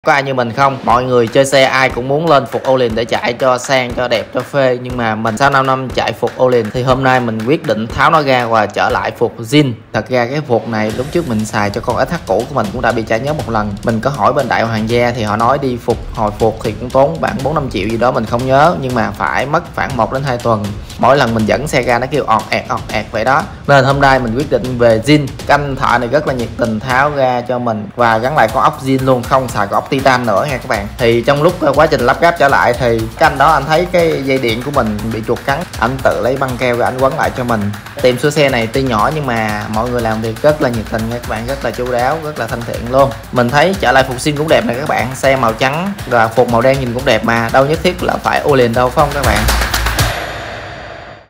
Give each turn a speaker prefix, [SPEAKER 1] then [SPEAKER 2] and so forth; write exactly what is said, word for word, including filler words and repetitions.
[SPEAKER 1] Có ai như mình không? Mọi người chơi xe ai cũng muốn lên Phục Olin để chạy cho sang, cho đẹp, cho phê. Nhưng mà mình sau năm năm chạy Phục Olin thì hôm nay mình quyết định tháo nó ra và trở lại Phục zin. Thật ra cái Phục này lúc trước mình xài cho con ét hát cũ của mình cũng đã bị chảy nhớ một lần. Mình có hỏi bên Đại Hoàng Gia thì họ nói đi Phục hồi Phục thì cũng tốn khoảng bốn năm triệu gì đó mình không nhớ. Nhưng mà phải mất khoảng một đến hai tuần. Mỗi lần mình dẫn xe ra nó kêu ọt ẹt ọt ẹt vậy đó. Nên hôm nay mình quyết định về zin. Canh thợ này rất là nhiệt tình tháo ra cho mình và gắn lại con ốc zin luôn, không xài con ốc titan nữa nha các bạn. Thì trong lúc quá trình lắp ráp trở lại thì cái anh đó anh thấy cái dây điện của mình bị chuột cắn, anh tự lấy băng keo rồi anh quấn lại cho mình. Tiệm sửa xe này tuy nhỏ nhưng mà mọi người làm việc rất là nhiệt tình nha các bạn, rất là chu đáo, rất là thân thiện luôn. Mình thấy trở lại Phục zin cũng đẹp này các bạn, xe màu trắng và Phục màu đen nhìn cũng đẹp mà đâu nhất thiết là phải Olin đâu, phải không các bạn?